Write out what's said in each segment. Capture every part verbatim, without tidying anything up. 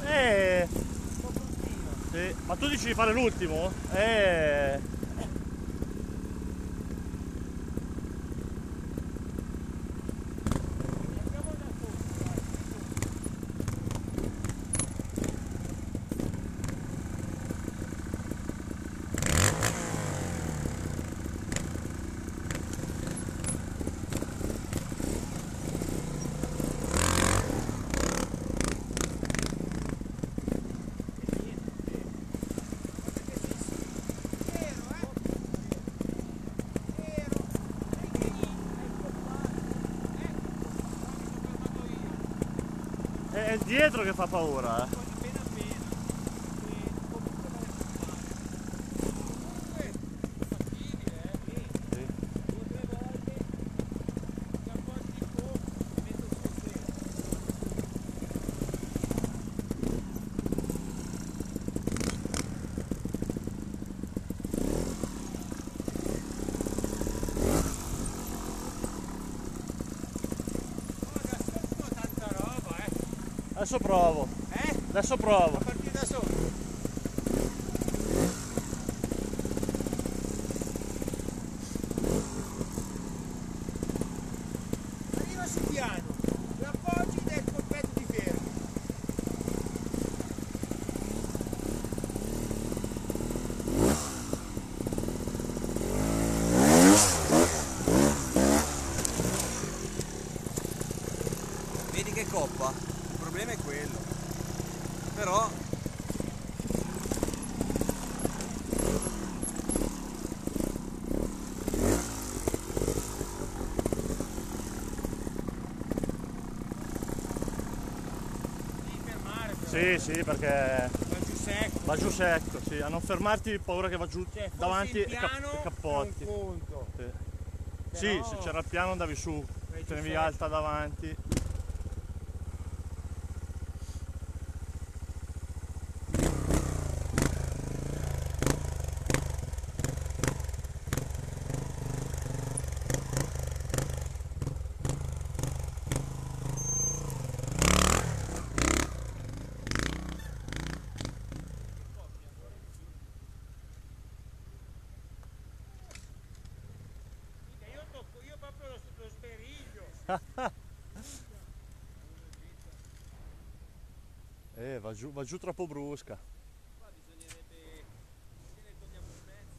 Eh, Un po' bruttino. sì. Ma tu dici di fare l'ultimo? Eh. Andiamo da sotto, dai. È il dietro che fa paura, eh. Appena appena. E comunque non è fattibile, eh. Sì. Due o tre volte ti appoggi il po' e metto il sostegno. Oh, da sotto tanta roba, eh. Adesso provo. Eh? Adesso provo. A partire da sotto. Arriva sul piano, lo appoggi e il colpetto ti fermi. Vedi che coppa? Il problema è quello. Però Devi fermare però. Sì, sì, perché Va giù secco. va giù secco, sì. A non fermarti paura che va giù Cioè, forse davanti il e, cap- piano e cappotti. è un conto. Sì. Però Sì, se c'era il piano andavi su, vai giù tenevi secco. alta davanti. Mica, Io tocco, io proprio lo, lo sberiglio. Eh, va giù, va giù troppo brusca. qua bisognerebbe... Se ne togliamo un pezzo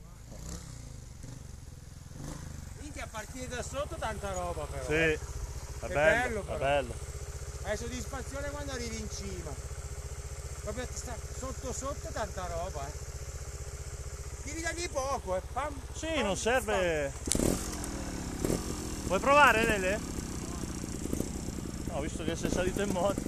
perché qua... Minchia, a partire da sotto tanta roba però. Sì, eh. è Che bello, bello, è però. bello. Hai soddisfazione quando arrivi in cima. Proprio sta- sotto sotto tanta roba, eh. Devi dargli poco, eh. Pam, Sì, pam, non serve. Vuoi provare, Lele? No, visto che sei salito in moto.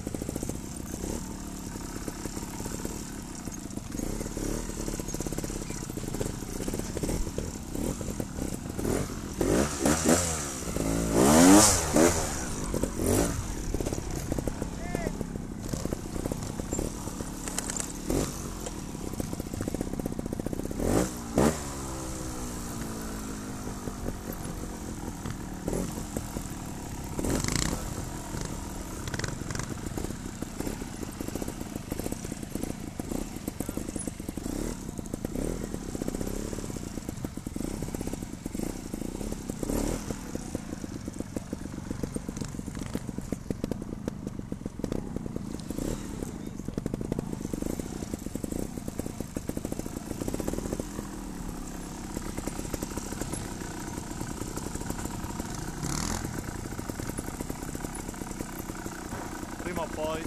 Prima o poi.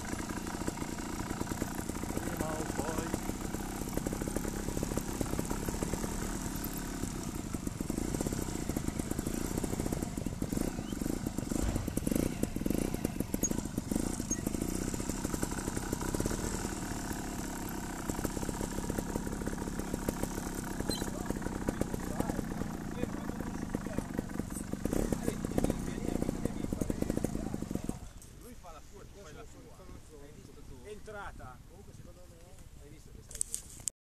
Prima o poi. Lui fa la sua, tu fai la tua. Hai visto tu? È entrata. Comunque secondo me hai visto che sta